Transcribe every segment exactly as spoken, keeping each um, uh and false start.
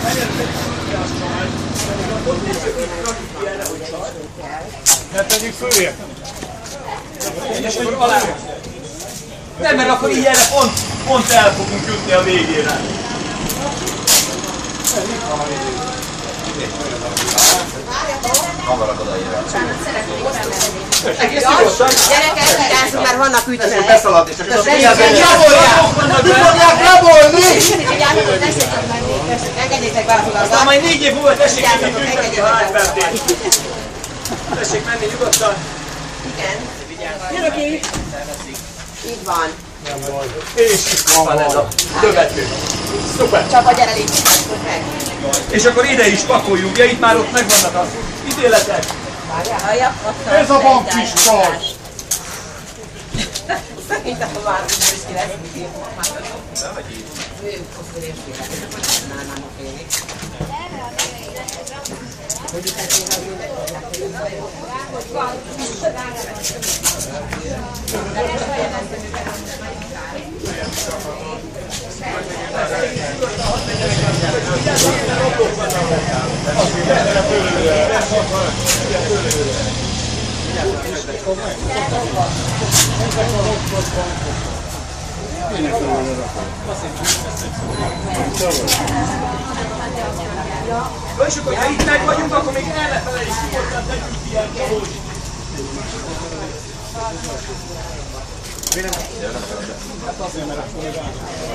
Ne tegyük fölé? És akkor alá. Nem, mert akkor így erre pont, pont el fogunk jutni a végére. Hamarak odaérve. Egész nyugodtan. Gyerekek, vigyázzunk, mert vannak ütők. Tessék beszaladni, csak az fogják rabolni! Engedjétek változni. Aztán majd négy év múlva tessék menni tüntetni, ha átverték. Tessék menni nyugodtan. Igen. Jön aki! Így van. És itt van ez a követő. Szuper! Csaba, gyere, légy meg. És akkor ide is pakoljuk, ja, itt már ott megvannak az ítéletek. Ez a van kis kar! Szerintem a már is ki lesz, mit írtam már. Ő, akkor én félek. Nem, nem a félek. Hogy itt ezért az mindenki. És akkor, ha itt meg vagyunk, akkor még ellenfele is nyugodtan tegyünk ilyen hogy. Hát azért, mert a fölé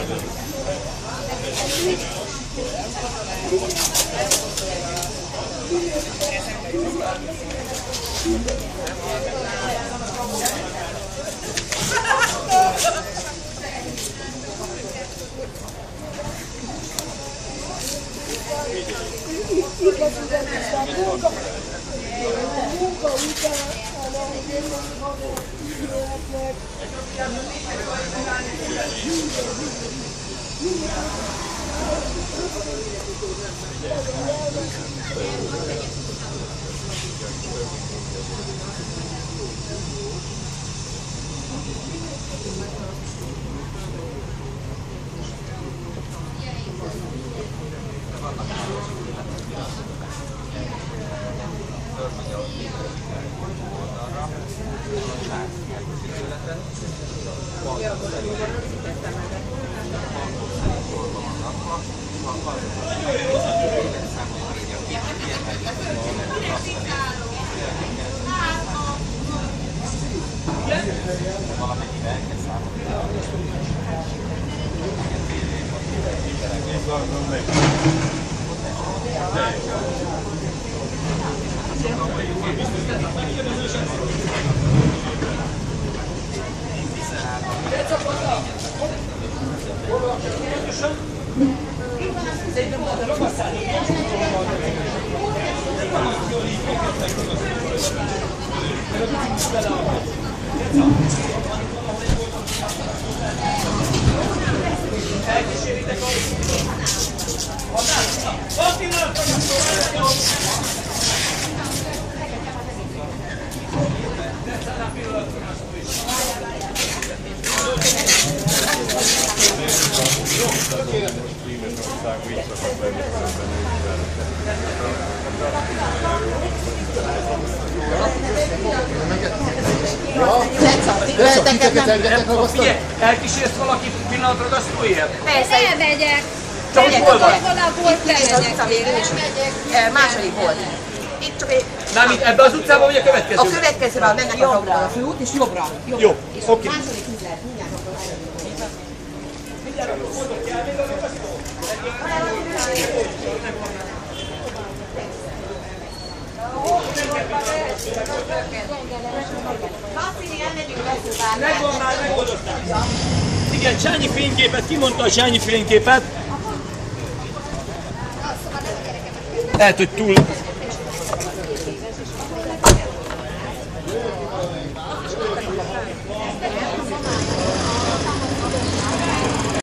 Elkíséritek a... Van pillanat, Figyelj, elkísérsz valaki pillanatra gasztóért? Persze, elmegyek. Csak hogy hol van? Valahol bemegyek. A végén is. Második volt. Itt csak egy... Nem, itt ebbe az utcában vagy a következő? A következőben mennek jobbra. A főút és jobbra. Jó, oké. Második üzlet, mindjárt akkor elmegyek. Mindjárt akkor mondok el, még a gasztó. Megvan már, megoldották. Igen, Csányi fényképet, ki mondta a Csányi fényképet? Lehet, hogy túl